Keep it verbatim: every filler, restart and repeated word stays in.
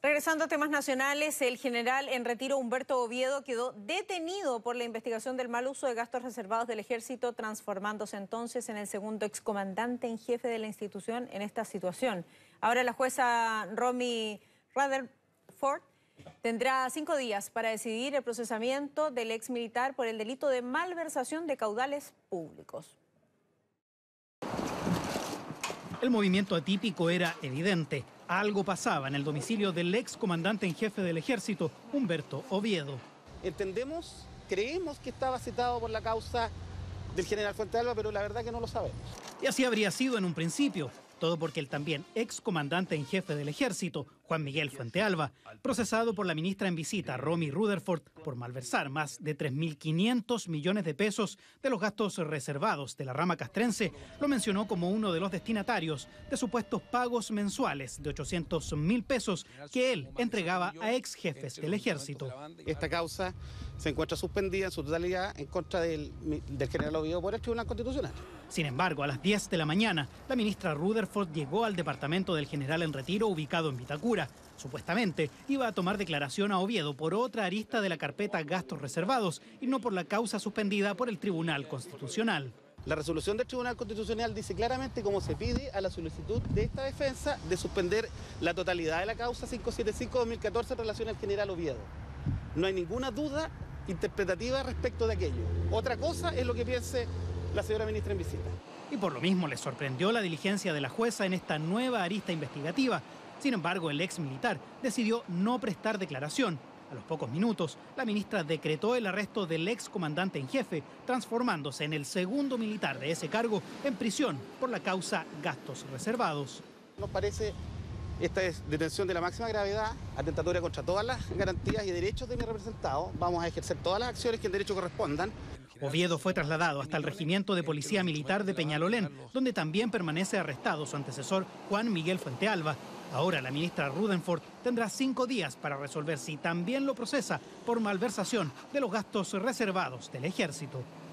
Regresando a temas nacionales, el general en retiro Humberto Oviedo quedó detenido por la investigación del mal uso de gastos reservados del Ejército, transformándose entonces en el segundo excomandante en jefe de la institución en esta situación. Ahora la jueza Romy Rutherford tendrá cinco días para decidir el procesamiento del ex militar por el delito de malversación de caudales públicos. El movimiento atípico era evidente. Algo pasaba en el domicilio del ex comandante en jefe del Ejército, Humberto Oviedo. Entendemos, creemos que estaba citado por la causa del general Fuentealba, pero la verdad que no lo sabemos. Y así habría sido en un principio. Todo porque el también ex comandante en jefe del Ejército, Juan Miguel Fuentealba, procesado por la ministra en visita, Romy Rutherford, por malversar más de tres mil quinientos millones de pesos de los gastos reservados de la rama castrense, lo mencionó como uno de los destinatarios de supuestos pagos mensuales de ochocientos mil pesos que él entregaba a ex jefes del Ejército. Esta causa se encuentra suspendida en su totalidad en contra del, del general Oviedo por el Tribunal Constitucional. Sin embargo, a las diez de la mañana, la ministra Rutherford llegó al departamento del general en retiro ubicado en Vitacura. Supuestamente iba a tomar declaración a Oviedo por otra arista de la carpeta gastos reservados y no por la causa suspendida por el Tribunal Constitucional. La resolución del Tribunal Constitucional dice claramente cómo se pide a la solicitud de esta defensa de suspender la totalidad de la causa quinientos setenta y cinco guión dos mil catorce en relación al general Oviedo. No hay ninguna duda interpretativa respecto de aquello. Otra cosa es lo que piense la señora ministra en visita. Y por lo mismo le sorprendió la diligencia de la jueza en esta nueva arista investigativa. Sin embargo, el ex militar decidió no prestar declaración. A los pocos minutos, la ministra decretó el arresto del ex comandante en jefe, transformándose en el segundo militar de ese cargo en prisión por la causa gastos reservados. Nos parece esta es detención de la máxima gravedad, atentatoria contra todas las garantías y derechos de mi representado. Vamos a ejercer todas las acciones que en derecho correspondan. Oviedo fue trasladado hasta el Regimiento de Policía Militar de Peñalolén, donde también permanece arrestado su antecesor Juan Miguel Fuentealba. Ahora la ministra Rutherford tendrá cinco días para resolver si también lo procesa por malversación de los gastos reservados del Ejército.